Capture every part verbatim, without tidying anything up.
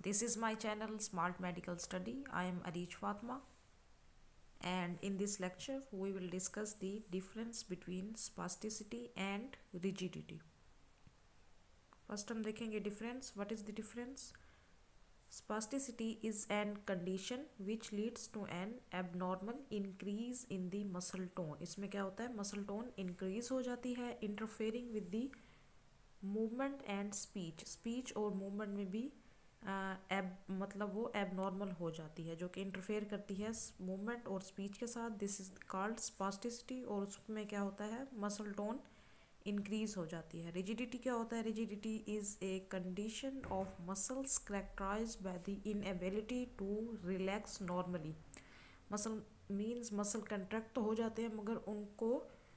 This is my channel Smart Medical Study. I am Arish Fatma, and in this lecture we will discuss the difference between spasticity and rigidity. First हम देखेंगे difference. What is the difference? Spasticity is an condition which leads to an abnormal increase in the muscle tone. इसमें क्या होता है, muscle tone increase हो जाती है, interfering with the movement and speech. Speech और movement में भी एब uh, मतलब वो एबनॉर्मल हो जाती है, जो कि इंटरफेयर करती है मूवमेंट और स्पीच के साथ. This is called spasticity. और उसमें क्या होता है, मसल टोन इंक्रीज हो जाती है. रिजिडिटी क्या होता है? Rigidity is a condition of muscles characterized by the inability to relax normally. Muscle means muscle contract तो हो जाते हैं मगर उनको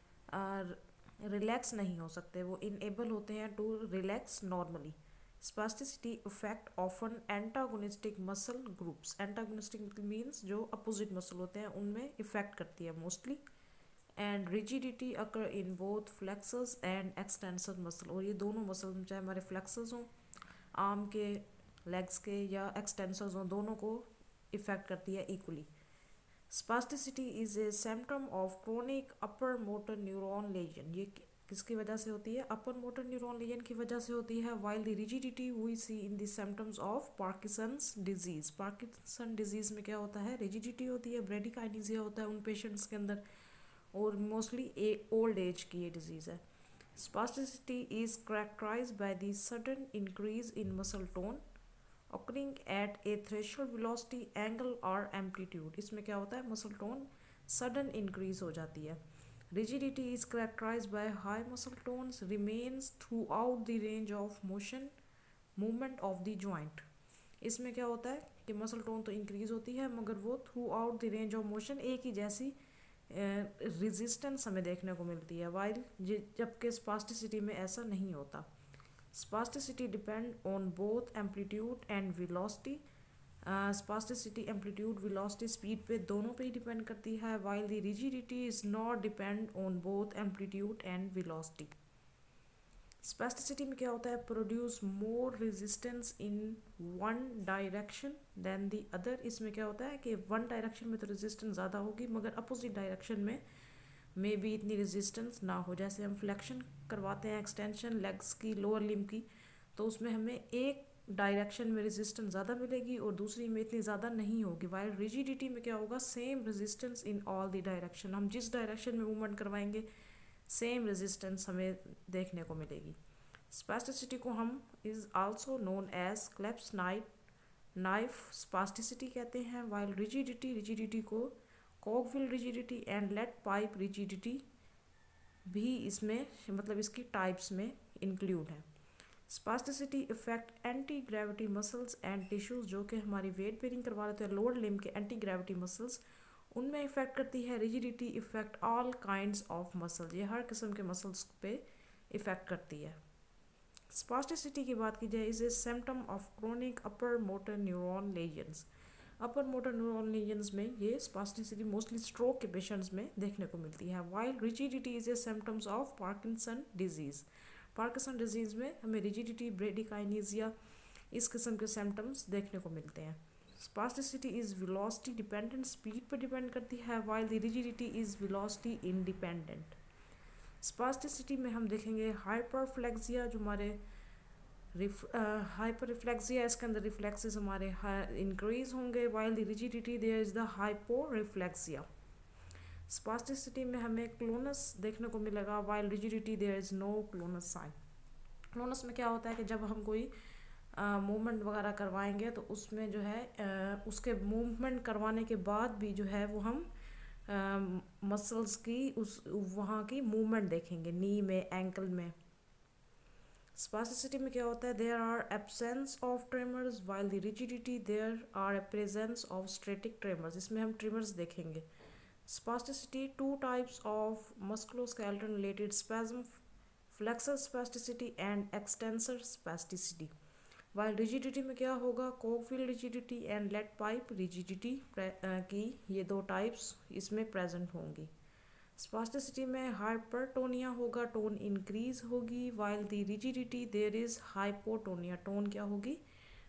रिलैक्स uh, नहीं हो सकते, वो इनएबल होते हैं to relax normally. Spasticity affect often antagonistic muscle groups. Antagonistic means जो opposite muscle होते हैं उनमें effect करती है mostly. And rigidity occur in both flexors and extensor muscle. और ये दोनों muscle चाहे हमारे flexors हों, arm के, legs के या extensors हों, दोनों को effect करती है equally. Spasticity is a symptom of chronic upper motor neuron lesion. ये किसकी वजह से होती है? अपर मोटर न्यूरॉन लीजन की वजह से होती है. While the rigidity we see in the symptoms of Parkinson's disease. Parkinson disease में क्या होता है? रिजिडिटी होती है, ब्रेडिकाइनेसिया होता है उन पेशेंट्स के अंदर, और मोस्टली ए ओल्ड एज की ये डिजीज़ है. Spasticity is characterized by the sudden increase in muscle tone occurring at a threshold velocity angle or amplitude. इसमें क्या होता है? मसल टोन सडन इंक्रीज हो जाती है. Rigidity is characterized by high muscle tones remains throughout the range of motion movement of the joint. इसमें क्या होता है कि मसल टोन तो इंक्रीज होती है मगर वो throughout the range of motion एक ही जैसी रेजिस्टेंस हमें देखने को मिलती है, वाइल जबकि स्पास्टिसिटी में ऐसा नहीं होता. Spasticity depend on both amplitude and velocity. Spasticity amplitude velocity speed पे दोनों पे ही डिपेंड करती है, while the rigidity is not depend on both amplitude and velocity. Spasticity में क्या होता है? Produce more resistance in one direction than the other. इसमें क्या होता है कि वन डायरेक्शन में तो रेजिस्टेंस ज़्यादा होगी मगर अपोजिट डायरेक्शन में मे भी इतनी रेजिस्टेंस ना हो. जैसे हम फ्लेक्शन करवाते हैं, एक्सटेंशन लेग्स की, लोअर लिम की, तो उसमें हमें एक डायरेक्शन में रेजिस्टेंस ज़्यादा मिलेगी और दूसरी में इतनी ज़्यादा नहीं होगी. वाइल रिजिडिटी में क्या होगा? Same resistance in all the direction. हम जिस डायरेक्शन में मूवमेंट करवाएंगे सेम रेजिस्टेंस हमें देखने को मिलेगी. स्पास्टिसिटी को हम is also known as clasp night knife spasticity कहते हैं. वाइल रिजिडिटी रिजिडिटी को cogwheel rigidity and lead pipe rigidity भी इसमें मतलब इसकी टाइप्स में इंक्लूड है. Spasticity effect anti gravity muscles and tissues, जो कि हमारी वेट बेरिंग करवा लेते हैं लोअर लिम के एंटी ग्रेविटी मसल्स, उनमें इफेक्ट करती है. Rigidity effect all kinds of muscles, ये हर किस्म के मसल्स पे इफेक्ट करती है. स्पास्टिसिटी की बात की जाए, is a symptom of chronic upper motor neuron lesions. Upper motor neuron lesions में ये स्पास्टिसिटी मोस्टली स्ट्रोक के पेशेंट्स में देखने को मिलती है. While rigidity is a symptoms of Parkinson disease. Parkinson disease में हमें रिजिडिटी, ब्रेडिकाइनेसिया, इस किस्म के सिम्टम्स देखने को मिलते हैं. Spasticity is velocity dependent, speed पर डिपेंड करती है, while the rigidity is velocity independent. Spasticity में हम देखेंगे हाइपरफ्लेक्सिया, जो हमारे हाइपर रिफ्लेक्सिया, इसके अंदर रिफ्लेक्सेस हमारे इंक्रीज होंगे, while the rigidity there is the hyporeflexia. Spasticity में हमें क्लोनस देखने को मिलेगा, while rigidity there is no clonus sign. Clonus में क्या होता है कि जब हम कोई मूवमेंट uh, वगैरह करवाएंगे तो उसमें जो है uh, उसके मूवमेंट करवाने के बाद भी जो है वो हम मसल्स uh, की उस वहाँ की मूवमेंट देखेंगे, नी में, एंकल में. स्पास्टिसिटी में क्या होता है? There are absence of tremors, while the rigidity there are a presence of static tremors. इसमें हम ट्रेमर्स देखेंगे. Spasticity, two types of musculoskeletal related spasm, flexor spasticity and extensor spasticity. While rigidity में क्या होगा? Cockfield rigidity and lead pipe rigidity की ये दो types इसमें present होंगी. Spasticity में hypertonia होगा, tone increase होगी, while the rigidity there is hypotonia, tone क्या होगी?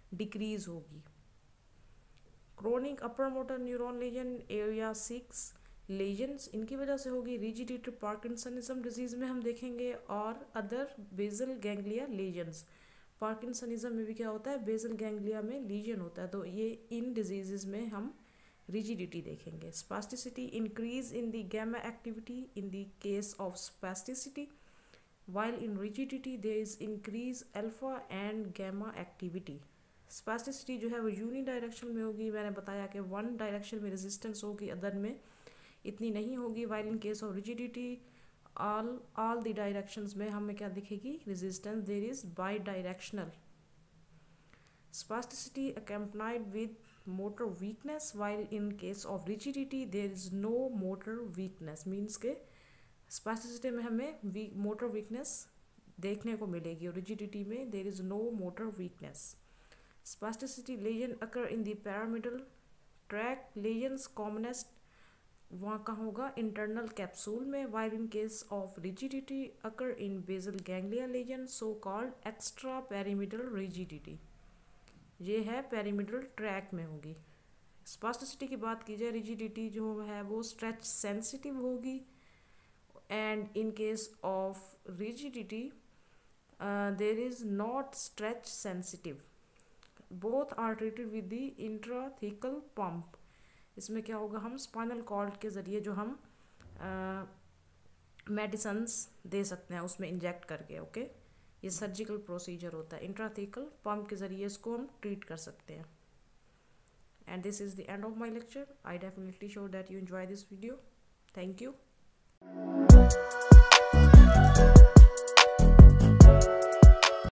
डिक्रीज होगी। Chronic upper motor neuron lesion area six lesions, इनकी वजह से होगी रिजिडिटी पार्किंसनिज्म डिजीज में हम देखेंगे, और other basal ganglia lesions. Parkinsonism में भी क्या होता है, बेसल गैंग्लिया में लीजन होता है, तो ये इन डिजीजेस में हम रिजिडिटी देखेंगे। Spasticity increase in the gamma activity in the case of spasticity, while in rigidity there is increase alpha and gamma activity। Spasticity जो है वो यूनि डायरेक्शन में होगी, मैंने बताया कि वन डायरेक्शन में रेजिस्टेंस होगी, अदर में इतनी नहीं होगी। While in case of rigidity all all the directions में हमें क्या दिखेगी, resistance there is bidirectional. Spasticity accompanied with motor weakness, while in case of rigidity there is no motor weakness, means के spasticity में हमें week motor weakness देखने को मिलेगी और रिजिडिटी में there is no motor weakness. Spasticity lesion occur in the pyramidal tract, lesions commonest वहाँ का होगा इंटरनल कैप्सूल में, while in case of rigidity occur in basal ganglia lesion so called extra pyramidal rigidity, ये है pyramidal track में होगी। Spasticity की बात की जाए, रिजिडिटी जो है वो स्ट्रेच सेंसिटिव होगी, and in case of rigidity uh, there is not stretch sensitive, both are treated with the intrathecal pump। इसमें क्या होगा, हम स्पाइनल कॉर्ड के ज़रिए जो हम मेडिसन्स uh, दे सकते हैं उसमें इंजेक्ट करके, ओके okay? ये सर्जिकल प्रोसीजर होता है, इंट्राथेकल पंप के ज़रिए इसको हम ट्रीट कर सकते हैं। And this is the end of my lecture. I definitely sure that you enjoy this video. Thank you.